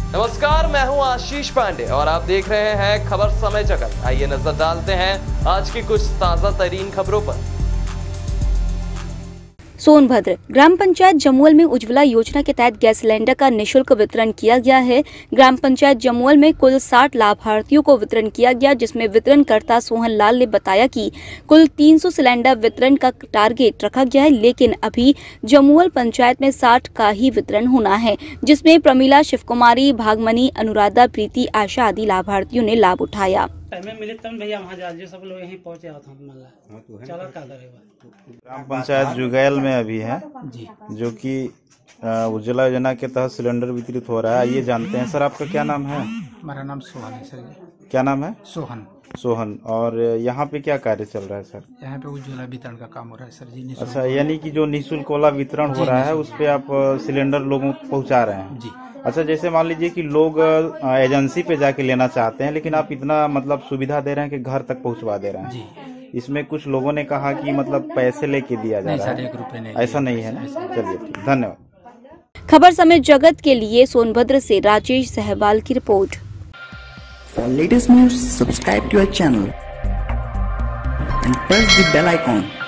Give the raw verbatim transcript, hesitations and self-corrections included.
नमस्कार, मैं हूं आशीष पांडे और आप देख रहे हैं खबर समय जगत। आइए नजर डालते हैं आज की कुछ ताजा तरीन खबरों पर। सोनभद्र ग्राम पंचायत जमुअल में उज्ज्वला योजना के तहत गैस सिलेंडर का निःशुल्क वितरण किया गया है। ग्राम पंचायत जमुअल में कुल साठ लाभार्थियों को वितरण किया गया, जिसमें वितरणकर्ता सोहन लाल ने बताया कि कुल तीन सौ सिलेंडर वितरण का टारगेट रखा गया है, लेकिन अभी जमुअल पंचायत में साठ का ही वितरण होना है, जिसमें प्रमीला, शिवकुमारी, भागमनी, अनुराधा, प्रीति, आशा आदि लाभार्थियों ने लाभ उठाया। मिले तब भैया वहाँ जा सब लोग यहीं पहुँचे था। चलो क्या करेगा। ग्राम पंचायत जुगैल में अभी है जी, जो कि उज्ज्वला योजना के तहत सिलेंडर वितरित हो रहा है। ये जानते हैं सर, आपका क्या नाम है? मेरा नाम सोहन है सर। क्या नाम है? सोहन। सोहन। और यहाँ पे क्या कार्य चल रहा है सर? यहाँ पे उज्ज्वला वितरण का काम हो रहा है सर जी। अच्छा, यानी कि जो निःशुल्क वाला वितरण हो रहा है उस पे आप सिलेंडर लोगों को पहुँचा रहे हैं जी। अच्छा, जैसे मान लीजिए कि लोग एजेंसी पे जाके लेना चाहते हैं, लेकिन आप इतना मतलब सुविधा दे रहे हैं कि घर तक पहुंचवा दे रहे हैं जी। इसमें कुछ लोगों ने कहा कि मतलब पैसे लेके दिया जा रहा है, एक रुपए नहीं, ऐसा नहीं है। चलिए ठीक, धन्यवाद। खबर समय जगत के लिए सोनभद्र से राजेश सहवाल की रिपोर्ट। For latest news, subscribe to our channel and press the bell icon.